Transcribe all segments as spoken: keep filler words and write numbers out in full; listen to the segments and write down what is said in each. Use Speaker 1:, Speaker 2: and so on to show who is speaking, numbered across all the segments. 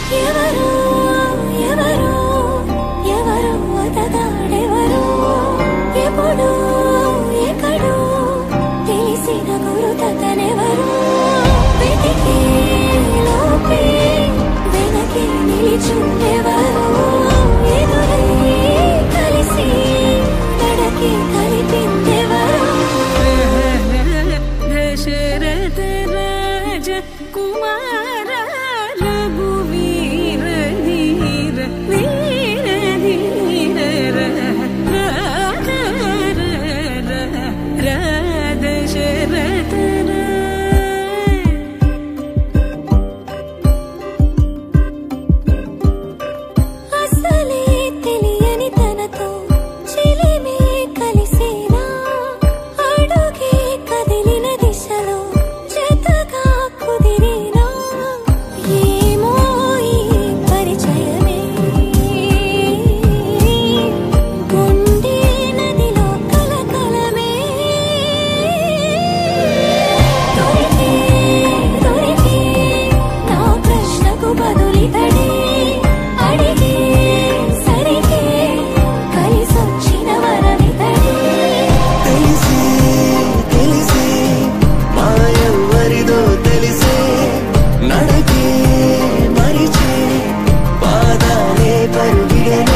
Speaker 1: ఎవరు ఎవరు ఎవరు అతగాడెవరు ఎప్పుడు ఎక్కడో తెలిసిన గురుతతనెవరు వెతికే లోపే వెనకే నిలిచుండెవరు ఎదురై కలిసి నడకి కలిపిందెవరు దశరథ రాజ కుమార రఘువీర ధీర వీర ధీర దశరథ అసలే తెలియని తనతో చెలిమే కలిసేనా అడుగే కదిలిన దిశలో జతగా కుదిరేనా ఏమో ఈ పరిచయమే గుండె నదిలో కలకలమే దొరికే దొరికే నా ప్రశ్నకు బదులితడే అడిగే సరిగే కలిసొచ్చిన వరమితడే
Speaker 2: తెలిసే తెలిసే మాయెవ్వరిదో తెలిసే నడకే మరిచే పాదాలే పరుగిడనే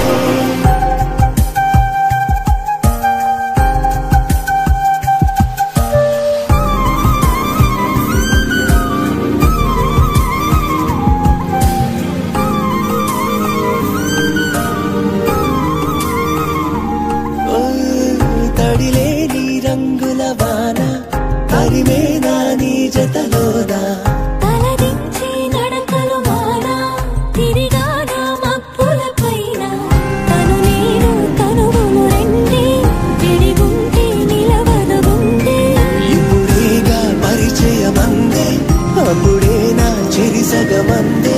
Speaker 2: ఓ తడిలేని రంగుల వాన తరిమేనా నీ జతలోనా
Speaker 1: తలదించి నడకలు మానా తిరిగానా మబ్బుల పైన తను నేను తనువులు రెండే విడిగుంటే నిలవదు గుండె
Speaker 2: ఇప్పుడేగా పరిచయమందే అప్పుడే నా చెరిసగమందే